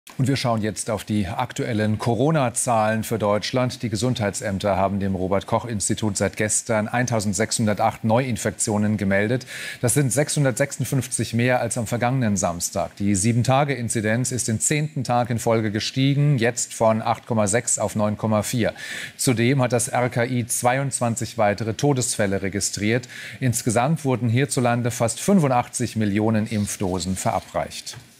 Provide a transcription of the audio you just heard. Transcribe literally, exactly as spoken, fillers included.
Und wir schauen jetzt auf die aktuellen Corona-Zahlen für Deutschland. Die Gesundheitsämter haben dem Robert-Koch-Institut seit gestern eintausendsechshundertacht Neuinfektionen gemeldet. Das sind sechshundertsechsundfünfzig mehr als am vergangenen Samstag. Die sieben-Tage-Inzidenz ist den zehnten Tag in Folge gestiegen, jetzt von acht Komma sechs auf neun Komma vier. Zudem hat das R K I zweiundzwanzig weitere Todesfälle registriert. Insgesamt wurden hierzulande fast fünfundachtzig Millionen Impfdosen verabreicht.